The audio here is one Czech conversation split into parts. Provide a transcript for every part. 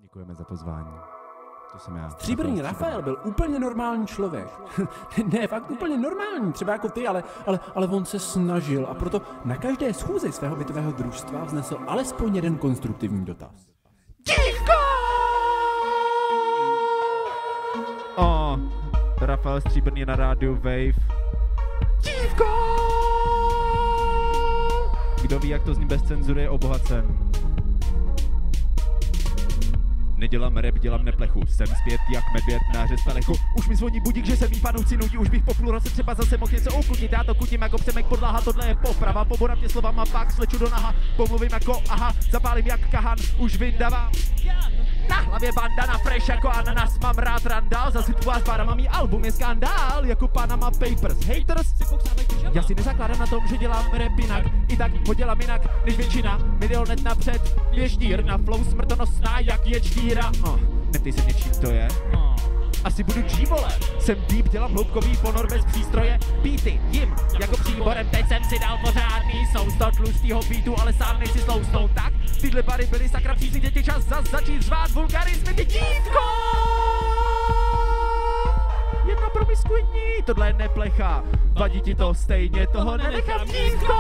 Děkujeme za pozvání. To jsem já. Stříbrný Rafael byl úplně normální člověk. Ne, fakt úplně normální, třeba jako ty, ale on se snažil a proto na každé schůzi svého bytového družstva vznesl alespoň jeden konstruktivní dotaz. Dívko! Rafael Stříbrný na rádiu Wave. Dívko! Kdo ví, jak to zní bez cenzury, je obohacen. Nedělám rap, dělám neplechu. Jsem zpět jak medvěd na řezpelechu. Už mi zvoní budík, že se mý fanoušci nudí. Už bych po půl roce třeba zase mohl něco ukutit. Já to kutím jako Přemek Podlaha, tohle je poprava. Poborám tě slovama, pak sleču do naha. Pomluvím jako aha, zapálím jak kahan. Už vydávám. Na hlavě bandana fresh jako ananas, mám rád randál. Zase tu vás bára, mý album je skandál. Jako Panama Papers, haters. Já si nezakládám na tom, že dělám rap jinak. I tak ho dělám jinak, než většina. Milionet napřed, věštír na flow smrtonosná jak ječtíra. Neptej se mě, čím to je. Asi budu G-vole. Jsem deep, dělám hloubkový ponor bez přístroje. Beaty jim jako příborem, teď jsem si dal pořádný soust od tlustýho beatu, ale sám nejsi slousnout. Tak tyhle bary byly sakra přísy, děti čas začít zvát vulgarizmy, ty dívko! Jedna promiskuitní, tohle je neplecha. Vadí ti to stejně, toho nenechám, dívko!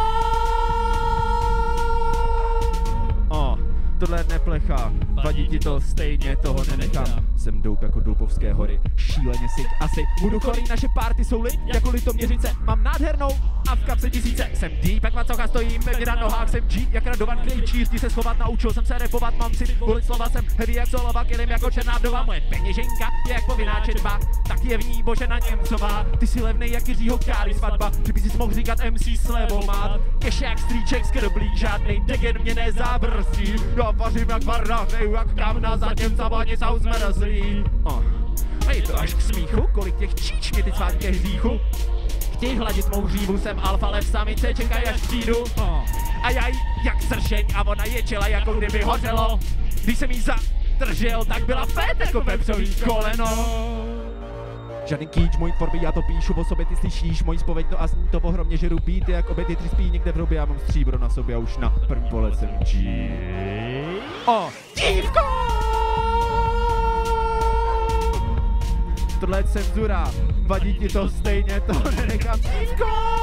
Tohle je neplecha, vadí ti to stejně, toho nenechám. Jsem dope jako Doupovské hory, šíleně sick, asi budu chorý, naše party jsou lit jako Litoměřice. Mám nádhernou a v kapse tisíce. Jsem deep jak macocha, stojím pevně na nohách. Jsem G jak Radovan Krejčí, vždy se schovat naučil jsem se repovat. Mám si volit slova, jsem heavy jak solova, kilím jako černá vdova. Moje peněženka je jak povinná četba, tak je v ní Božena Němcová. Ty si levnej jak Jiřího Káry svatba, ty bys si mohl říkat MC Slevomát. Kež jak strýček skrblí, žádnej degen mě nezábrzdí. Já vařím jak varna, hřeju jak kamna, zatím zabani jsou zmrzlí. A je to až k smíchu, kolik těch číč mě ty svátky hříchu. Chtěj hladit mou hřívu, jsem alfa, lev, samice, čekaj až přijdu. A já jak sršeň a ona ječela jako kdyby hořelo. Když jsem jí zadržel, tak byla fét jako pepřový koleno. Žádný kýč, mojí tvorby, já to píšu, o sobě ty slyšíš, mojí spověď, no a zní to ohromně, že rubíty, jak obě ty tři spí někde v hrobě, já mám stříbro na sobě a už na první pohled jsem G. Dívko! Tohle je cenzura, vadí ti to stejně, to nenechám, dívko!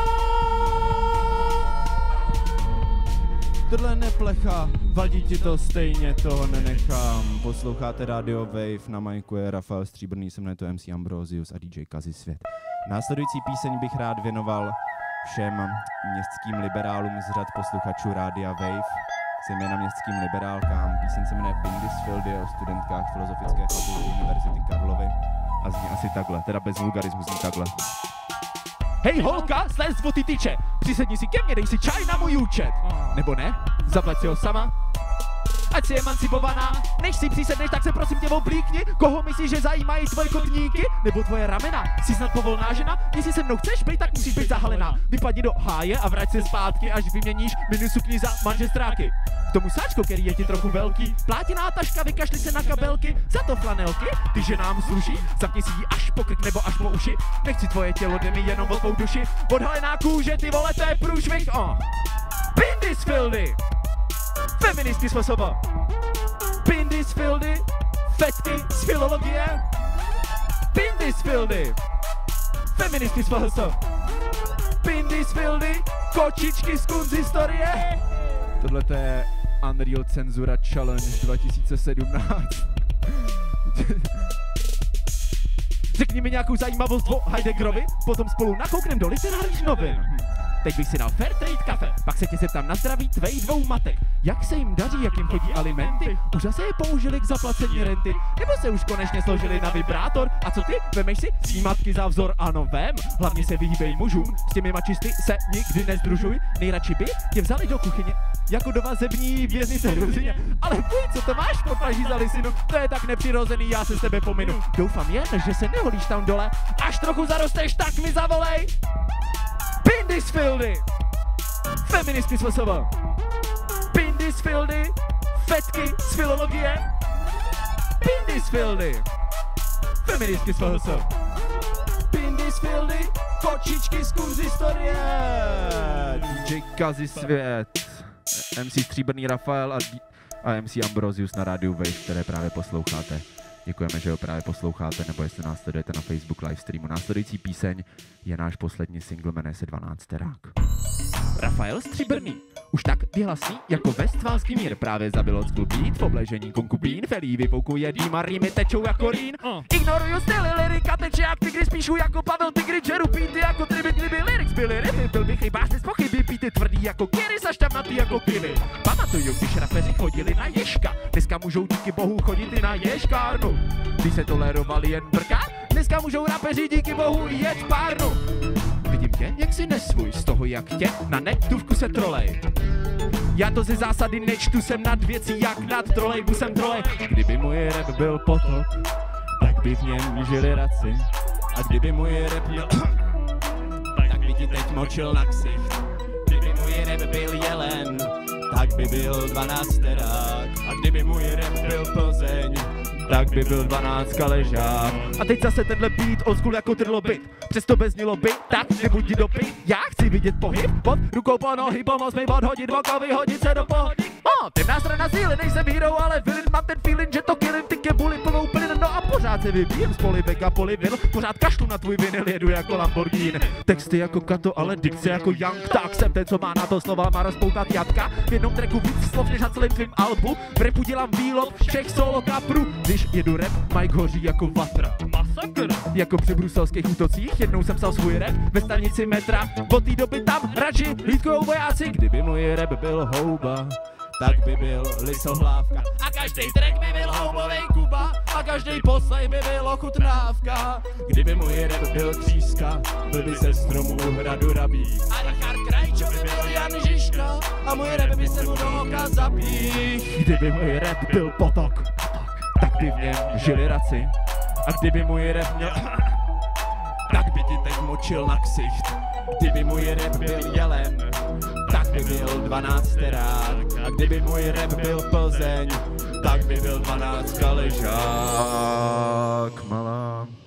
Tohle je neplecha, vadí ti to stejně, toho nenechám. Posloucháte Radio Wave, na majku je Rafael Stříbrný, se mnou to MC Ambrosius a DJ Kazi Svět. Následující píseň bych rád věnoval všem městským liberálům z řad posluchačů Rádia Wave, zejména městským liberálkám. Píseň se jmenuje Pindisfield, je o studentkách Filozofické fakulty Univerzity Karlovy a zní asi takhle, teda bez vulgarismu zní takhle. Hej holka, slez o ty tyče, přisedni si ke mně, dej si čaj na můj účet. Nebo ne, zaplať si ho sama. Ať jsi emancipovaná, než si přisedneš, tak se prosím tě oblíkni. Koho myslíš, že zajímají tvoje kotníky? Nebo tvoje ramena? Jsi snad povolná žena? Jestli se mnou chceš být, tak musíš být zahalená. Vypadni do háje a vrať se zpátky, až vyměníš mini sukni za manžestráky. K tomu sáčko, který je ti trochu velký, plátěná taška, vykašli se na kabelky, za to flanelky, ty ženám sluší, zapni si ji až po krk nebo až po uši. Nechci tvoje tělo, jde mi jenom o tvou duši. Odhalená kůže, ty vole, to je průšvih, Pindisfieldy! Feministky z FSB, Pindisfieldy, fetky z filologie, Pindisfieldy, feministky z FSB, Pindisfieldy, kočičky z kunsthistorie. Tohle je Unreal Cenzura Challenge 2017. Řekni mi nějakou zajímavost o Heideggerovi, potom spolu nakouknem do literárních novin. Teď bych si dal Fairtrade kafe, pak se tě zeptám na zdraví tvých dvou matek. Jak se jim daří, jak jim chodí alimenty? Už zase je použili k zaplacení renty? Nebo se už konečně složili na vibrátor? A co ty? Vemeš si snímatky za vzor? Ano, vem. Hlavně se vyhýbej mužům, s těmi mačisty se nikdy nezdružuj. Nejradši by tě vzali do kuchyně, jako do vazební věznice Ruzině. Ale fuj, co to máš pod paží za lisinu? To je tak nepřirozený, já se s tebe pominu. Doufám jen, že se neholíš tam dole. Až trochu zarosteš, tak mi zavolej. Pindisfieldy, feministky z FSB, Pindisfieldy, fetky z filologie, Pindisfieldy, feministky z FSB, Pindisfieldy, kočičky z kunsthistorie. DJ Kazi Svět, MC Stříbrný Rafael a MC Ambrosius na rádiu Wave, které právě posloucháte. Děkujeme, že ho právě posloucháte, nebo jestli nás sledujete na Facebook livestreamu. Následující píseň je náš poslední single, jmenuje se 12 terák. Rafael Stříbrný, už tak vyhlasný jako Westfálský mír, právě zabil od beat v obležení konkubín, Felí vypoukuje dým a rýmy tečou jako rýn. Ignoruju styly, lyrika teče jak tygry, spíšu jako Pavel Tigry, Jeru píty jako tryby, kdyby lyrics byly ryby, byl bych chybáš bez pochyby, píty tvrdý jako Kiry, sašťavnatý jako kivy. Pamatuju, když rapeři chodili na Ježka, dneska můžou díky bohu chodit i na Ježkárnu. Když se tolerovali jen brka, dneska můžou rapeři díky bohu i jet párnu. Vidím tě, jak si nesvůj, z toho jak tě na netůvku se trolej. Já to ze zásady nečtu, jsem nad věcí jak nad trolejbusem trolej. Kdyby můj rap byl potok, tak by v něm žili raci. A kdyby můj rap měl tak by ti teď močil na ksicht. Kdyby můj rap byl jelen, tak by byl 12 terák. A kdyby můj rap byl Plzeň, tak by byl 12 kaležák. A teď zase tenhle beat old school jako trilobit. Přesto bez nilo by, tak nebuď dopy. Já chci vidět pohyb, pod rukou po nohy, pomoz mi odhodit voko, vyhodit se do pohody. Temná strana síly, nejsem hero, ale villain, mám ten feeling, že to killing, ty kebuli plnou plyn, no a pořád se vybíjem z polibek a polivil, pořád kašlu na tvůj vinyl, jedu jako Lamborghini. Texty jako Kato, ale dikce jako Young, tak jsem ten, co má na to slova, má rozpoutat jatka. V jednom tracku víc slov než na celém tvým albu, v rapu dělám výlov všech solo kaprů. Když jedu rap, Mike hoří jako vatra. Masakr! Jako při bruselských útocích, jednou jsem psal svůj rap ve stanici metra. Od té doby tam radši hlídkujou vojáci. Kdyby můj rap byl houba, tak by byl lisohlávka. A každý track by byl houbovej Kuba, a každý poslej by byl ochutnávka. Kdyby můj rap byl tříska, byl by se stromů hradu rabí. A Richard Krajčo by byl Jan Žižka, a můj rap by se mu do oka zapích. Kdyby můj rap byl potok, tak by v něm žili raci. A kdyby můj rap měl tak by ti teď močil na ksicht. Kdyby můj rap byl jelen, tak by byl 12 terák. A kdyby můj rap byl Plzeň, tak by byl 12 kaležák. Malá.